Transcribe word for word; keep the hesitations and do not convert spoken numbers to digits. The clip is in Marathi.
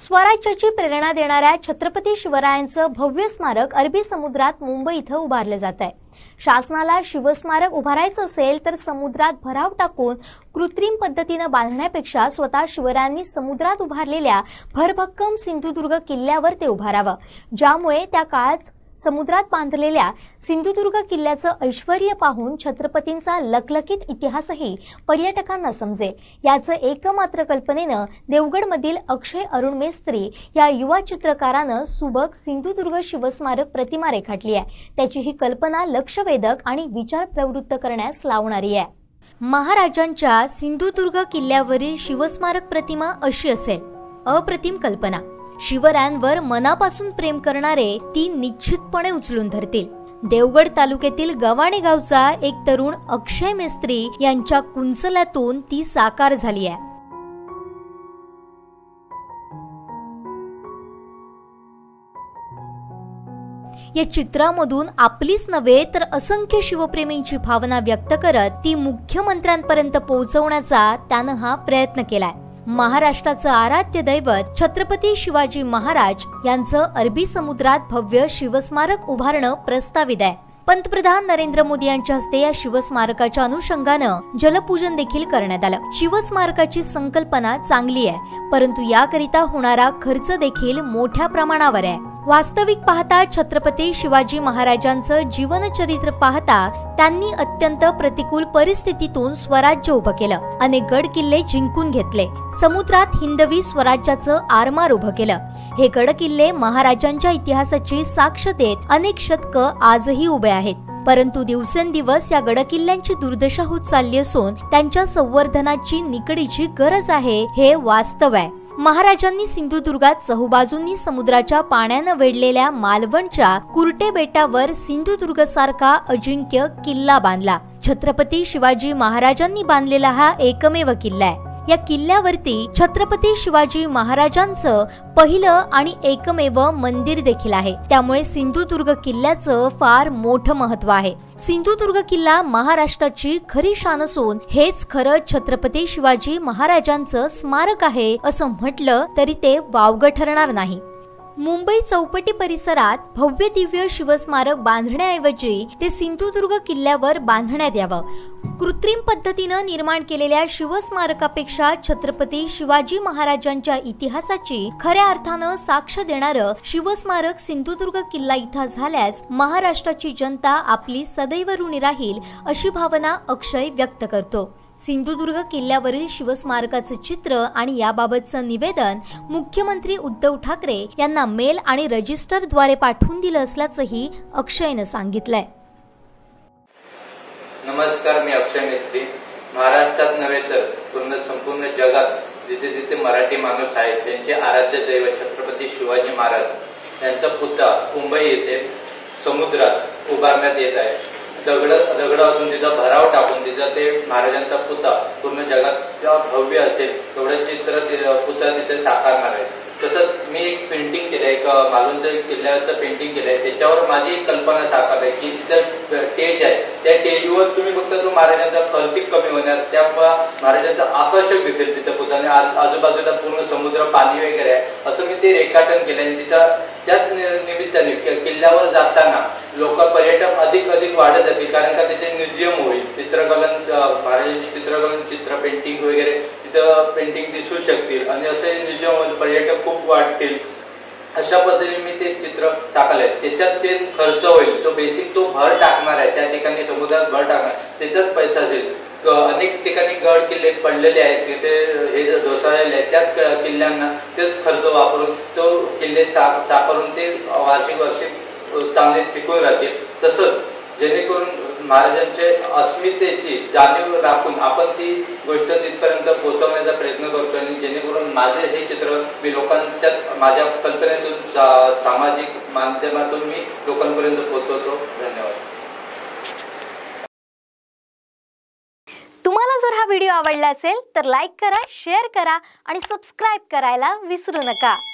स्वराज्याची प्रेरणा देणाऱ्या छत्रपती शिवरायांचं भव्य स्मारक अरबी समुद्रात मुंबई इथं उभारलं जात आहे। शासनाला शिवस्मारक उभारायचं असेल तर समुद्रात भराव टाकून कृत्रिम पद्धतीने बांधण्यापेक्षा स्वतः शिवरायांनी समुद्रात उभारलेल्या भरभक्कम सिंधुदुर्ग किल्ल्यावर ते उभारावं, ज्यामुळे त्या काळात समुद्रात बांधलेल्या सिंधुदुर्ग किल्ल्याचं ऐश्वर्य पाहून छत्रपतींचा लखलखीत इतिहासही पर्यटकांना समजेल। याचं एकमात्र कल्पनेनं देवगडमधील अक्षय अरुण मेस्त्री या युवा चित्रकारानं सुबक सिंधुदुर्ग शिवस्मारक प्रतिमा रेखाटली आहे। त्याची ही कल्पना लक्षवेधक आणि विचार प्रवृत्त करण्यास लावणारी आहे। महाराजांच्या सिंधुदुर्ग किल्ल्यावरील शिवस्मारक प्रतिमा अशी असेल। अप्रतिम कल्पना। शिवरायांवर मनापासून प्रेम करणारे ती निश्चितपणे उचलून धरतील। देवगड तालुक्यातील गव्हाणे गावचा एक तरुण अक्षय मेस्त्री यांच्या कुंचल्यातून ती साकार झाली आहे। या चित्रामधून आपलीच नव्हे तर असंख्य शिवप्रेमींची भावना व्यक्त करत ती मुख्यमंत्र्यांपर्यंत पोहोचवण्याचा त्यानं हा प्रयत्न केलाय। महाराष्ट्राचं आराध्य दैवत छत्रपती शिवाजी महाराज यांचं अरबी समुद्रात भव्य शिवस्मारक उभारणं प्रस्तावित आहे। पंतप्रधान नरेंद्र मोदी यांच्या हस्ते या शिवस्मारकाच्या अनुषंगानं जलपूजन देखील करण्यात आलं। शिवस्मारकाची संकल्पना चांगली आहे, परंतु याकरिता होणारा खर्च देखील मोठ्या प्रमाणावर आहे। वास्तविक पाहता छत्रपती शिवाजी महाराजांचं जीवनचरित्र पाहता त्यांनी अत्यंत प्रतिकूल परिस्थितीतून स्वराज्य उभं केलं, अनेक गड किल्ले जिंकून घेतले, समुद्रात हिंदवी स्वराज्याचं आरमार उभं केलं। हे गड किल्ले महाराजांच्या इतिहासाची साक्ष देत अनेक शतकं आजही उभे आहेत, परंतु दिवसेंदिवस या गडकिल्ल्यांची दुर्दशा होत चालली असून त्यांच्या संवर्धनाची निकडीची गरज आहे, हे वास्तव आहे। महाराजांनी सिंधुदुर्गात चहूबाजूंनी समुद्राच्या पाण्यानं वेढलेल्या मालवणच्या कुर्टे बेटावर सिंधुदुर्ग सारखा अजिंक्य किल्ला बांधला। छत्रपती शिवाजी महाराजांनी बांधलेला हा एकमेव किल्ला आहे। या किल्ल्यावरती छत्रपती शिवाजी महाराजांचं पहिलं आणि एकमेव मंदिर देखील आहे, त्यामुळे सिंधुदुर्ग किल्ल्याचं फार मोठं महत्व आहे। सिंधुदुर्ग किल्ला महाराष्ट्राची खरी शान असून हेच खरं छत्रपती शिवाजी महाराजांचं स्मारक आहे असं म्हटलं तरी ते वावगं ठरणार नाही। मुंबई चौपटी परिसरात भव्य दिव्य शिवस्मारक बांधण्याऐवजी ते सिंधुदुर्ग किल्ल्यावर बांधण्यात यावं। कृत्रिम पद्धतीनं निर्माण केलेल्या शिवस्मारकापेक्षा छत्रपती शिवाजी महाराजांच्या इतिहासाची खऱ्या अर्थानं साक्ष देणारं शिवस्मारक सिंधुदुर्ग किल्ला इथं झाल्यास महाराष्ट्राची जनता आपली सदैव ऋणी राहील अशी भावना अक्षय व्यक्त करतो। सिंधुदुर्ग किल्ल्यावरील शिवस्मारकाचं चित्र आणि याबाबतचं निवेदन मुख्यमंत्री उद्धव ठाकरे यांना मेल आणि रजिस्टर द्वारे पाठवून दिलं असल्याचंही अक्षयनं सांगितलंय। नमस्कार, मी अक्षय मेस्त्री। महाराष्ट्रात नव्हे तर पूर्ण संपूर्ण जगात जिथे जिथे मराठी माणूस आहे त्यांचे आराध्य दैवत छत्रपती शिवाजी महाराज यांचा पुतळा मुंबई येथे समुद्रात उभारण्यात येत आहे। दगड दगड असून तिचा भराव टाकून तिचा ते महाराजांचा पुतळा पूर्ण जगात भव्य असेल एवढं चित्र पुतळा तिथे साकारणार आहे। तसंच मी एक पेंटिंग केलंय, एक मालवणचं एक किल्ल्याचं पेंटिंग केलंय, त्याच्यावर माझी एक कल्पना साकार आहे की तिथं स्टेज आहे, त्या स्टेजवर तुम्ही फक्त तो महाराजांचा खर्चिक कमी होणार, त्या महाराजांचं आकर्षक दिसेल तिथं पुतळ्याने। आजूबाजूला पूर्ण समुद्र पाणी वगैरे आहे असं मी ते रेखाटन केलंय। तिथं त्याच निमित्ताने किल्ल्यावर जाताना लोक पर्यटक अधिक अधिक वाढत जातील, कारण का तिथे म्युझियम होईल, चित्रकलन महाराजांची चित्रकलन चित्र पेंटिंग वगैरे तिथं पेंटिंग दिसू शकतील आणि असे म्युझियम पर्यटक खूप वाढतील। अशा पद्धतीने मी ते चित्र टाकलंय। त्याच्यात ते खर्च होईल, तो बेसिक तो भर टाकणार आहे, त्या ठिकाणी समुद्रात भर टाकणार, त्याचाच पैसा असेल। अनेक ठिकाणी गड किल्ले पडलेले आहेत, तिथे हे ढोसाळलेले आहेत, त्याच किल्ल्यांना तेच खर्च वापरून तो किल्ले साकारून ते वार्षिक वार्षिक चांगले टिकून राहतील। तसंच जेणेकरून महाराजांच्या अस्मितेची जाणीव राखून आपण ती गोष्ट तिथपर्यंत पोहोचवण्याचा प्रयत्न करतो आणि जेणेकरून माझे हे चित्र मी लोकांच्या माझ्या कल्पनेतून सामाजिक माध्यमातून मी लोकांपर्यंत पोहोचवतो। धन्यवाद। तुम्हाला जर हा व्हिडिओ आवडला असेल तर लाईक करा, शेअर करा आणि सबस्क्राईब करायला विसरू नका।